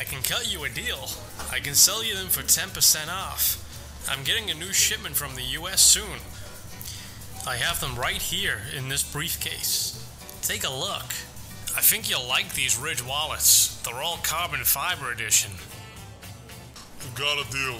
I can cut you a deal. I can sell you them for 10% off. I'm getting a new shipment from the US soon. I have them right here in this briefcase. Take a look. I think you'll like these Ridge wallets. They're all carbon fiber edition. Got a deal.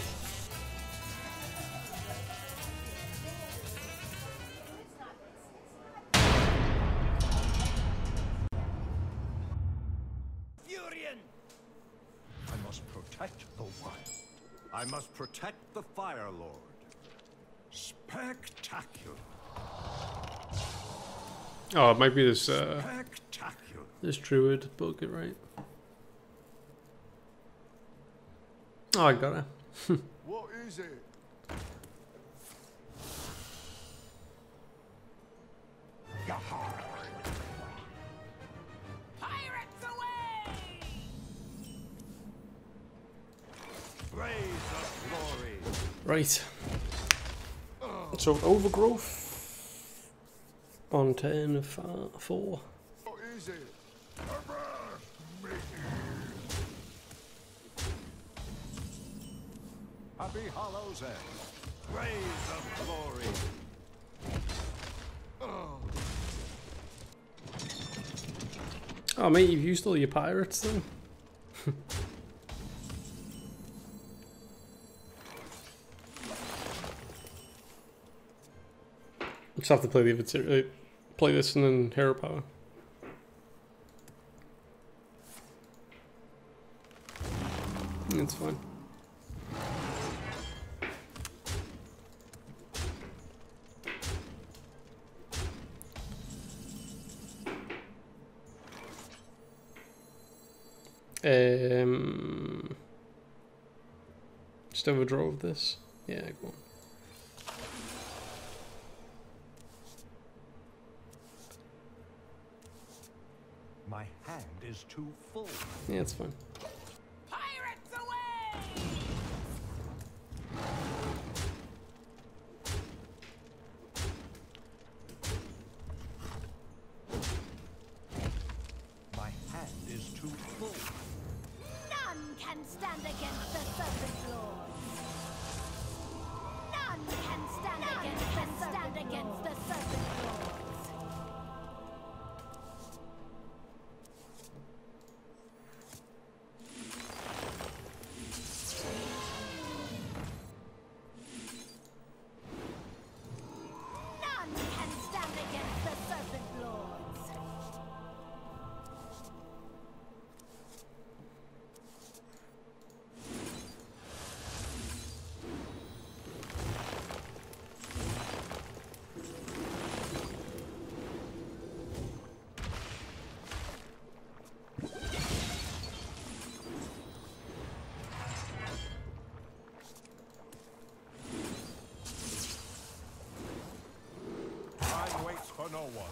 I must protect the wild. I must protect the Fire Lord. Spectacular. Oh, it might be this Spectacular. this Druid bucket, right? Oh, I got it. What is it? Pirates away! Blaze of glory. Right. So overgrowth on turn of 4. What is it? Happy Hollow's End. Blaze of glory. Oh mate, you've used all your pirates then. Just have to play the other play this and then hero power. It's fine. Just overdrove this. Yeah, go on. My hand is too full. Yeah, it's fine. Pirates away! My hand is too full. None can stand against the Serpent Lord. None can stand against the Serpent Lords. None can stand against the Serpent Lords. Time waits for no one.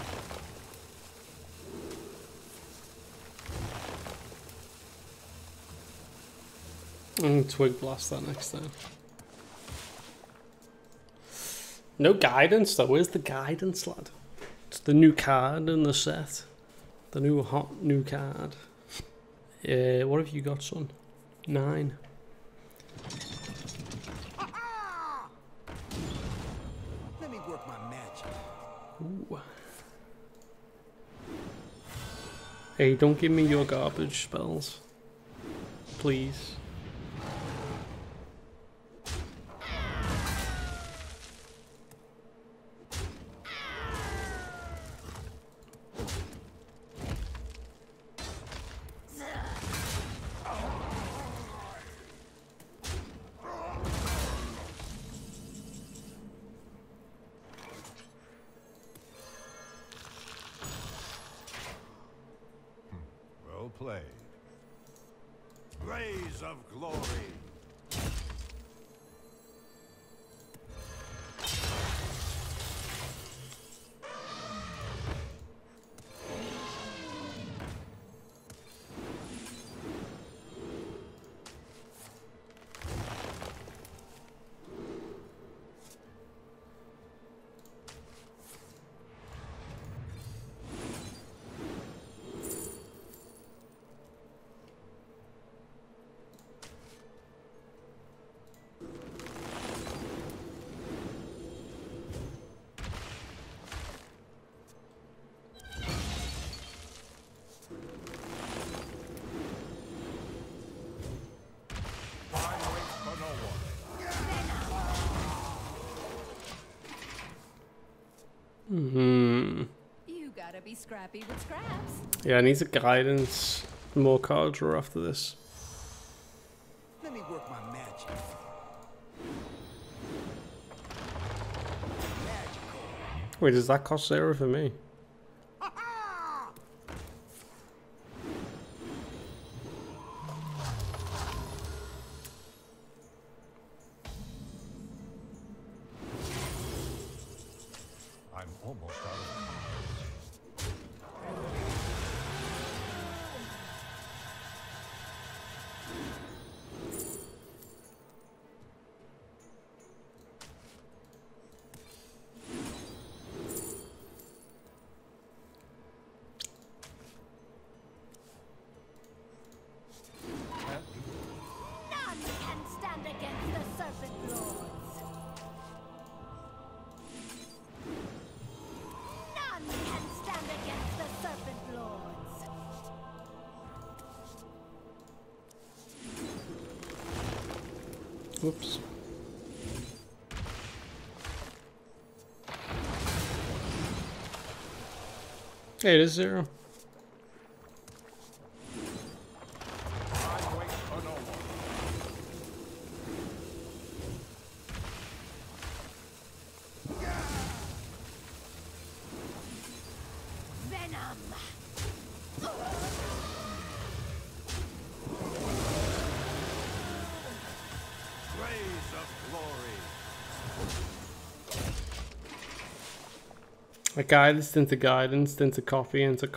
I'm gonna twig blast that next time. No guidance though. Where's the guidance, lad? It's the new card in the set. The new hot new card. What have you got, son? 9. Let me work my magic. Ooh. Hey, don't give me your garbage spells. Please. Well played. Blaze of glory. Hmm. You gotta be scrappy with scraps. Yeah, I need a guidance. More cards draw after this. Let me work my magic. Wait, does that cost 0 for me? I'm almost out of None can stand against the Serpent Lords. None can stand against the Serpent Lords. Whoops. Hey, it is 0. I wait for no one. Venom. Blaze of glory. A guidance into guidance, into copy, into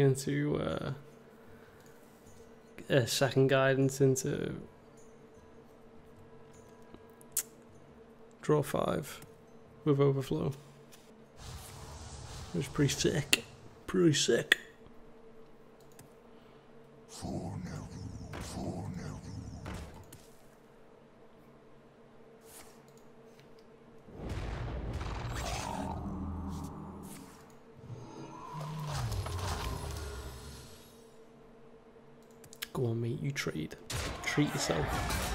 a second guidance into draw 5 with overflow. It was pretty sick. Pretty sick. Go on, mate, you trade. Treat yourself.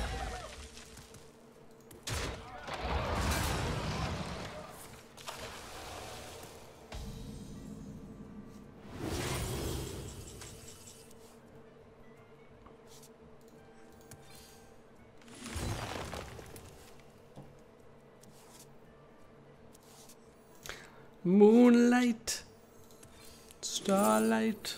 Moonlight. Starlight.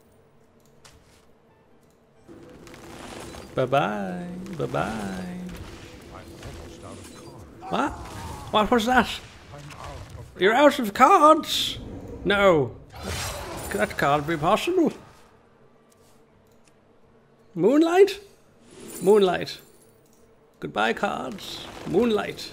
Bye-bye. Bye-bye. I'm almost out of cards. What? What was that? I'm out of You're out of cards? No. That can't be possible. Moonlight? Moonlight. Goodbye, cards. Moonlight.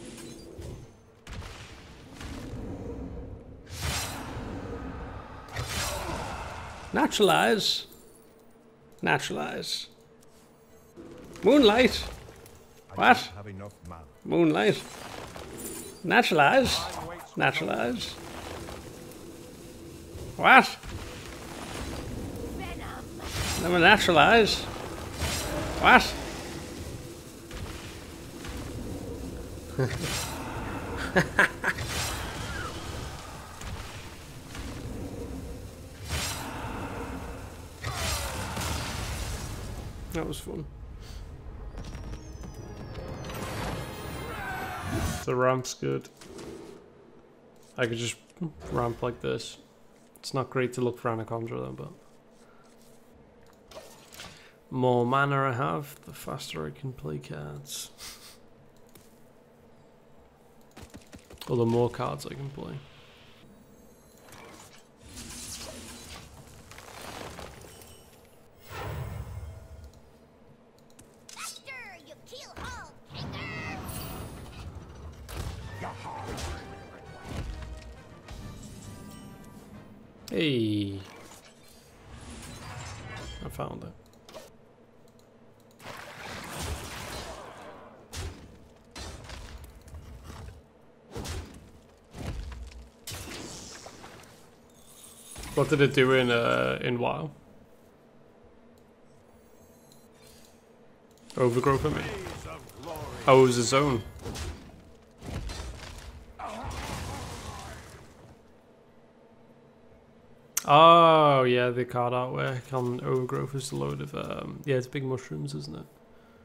Naturalize. Naturalize. Moonlight. I What? don't have enough mana. Moonlight. Naturalize. Time waits for Naturalize. What? Venom. Never naturalize. What? That was fun. The ramp's good. I could just ramp like this. It's not great to look for Anaconda though, but more mana I have, the faster I can play cards. Or the more cards I can play. After you kill Hulk, Hanger. Hey, I found it. What did it do in WoW? Overgrow for me. Blaze of glory. Oh, it was a zone. Oh, yeah, the card artwork on Overgrowth is a load of, yeah, it's big mushrooms, isn't it?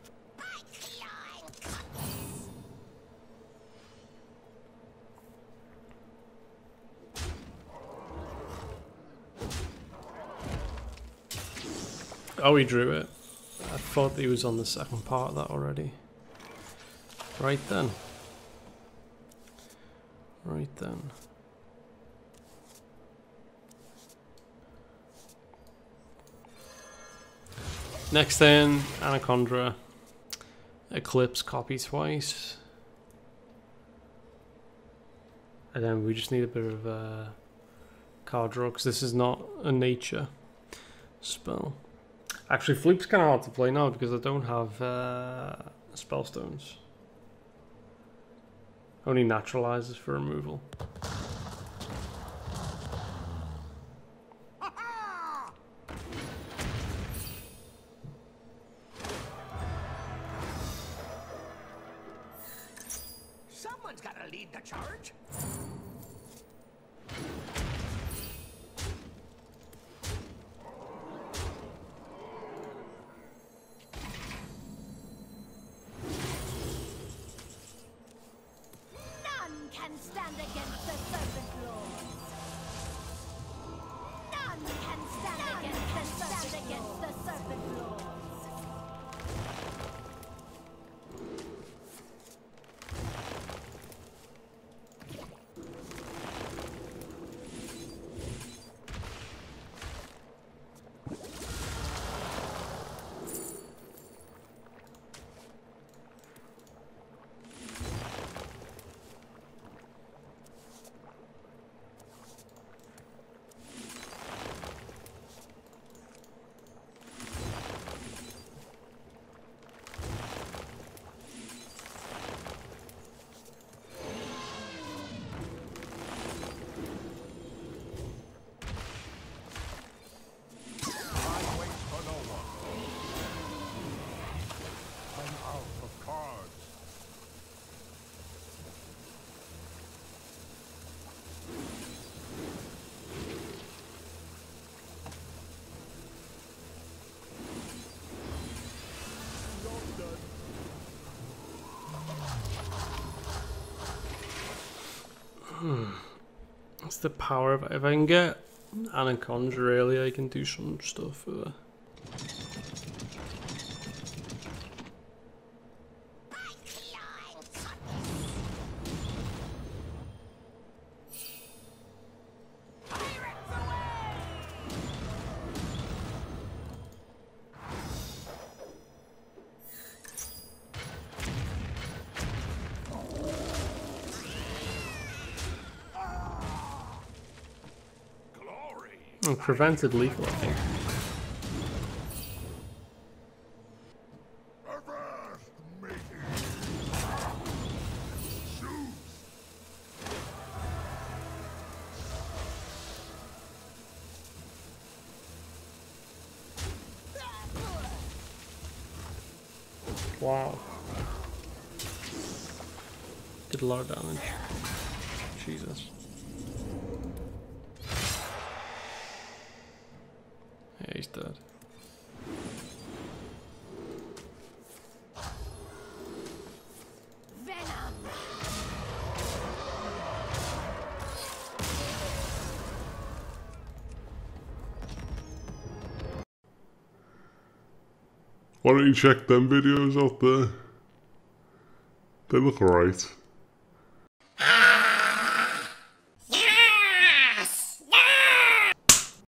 Oh, he drew it. I thought he was on the second part of that already. Right then. Right then. Next then, Anaconda. Eclipse copy twice. And then we just need a bit of card draw, because this is not a nature spell. Actually, Fluke's kind of hard to play now because I don't have spellstones. Only naturalizes for removal. Someone's got to lead the charge. None can stand against the Serpent Lords. None can stand against the Serpent Lords. It's the power of it. If I can get Anaconda early, I can do some stuff with her. Prevented lethal, I think. Wow. Did a lot of damage. Jesus. Yeah, he's dead. Venom. Why don't you check them videos out there? They look alright.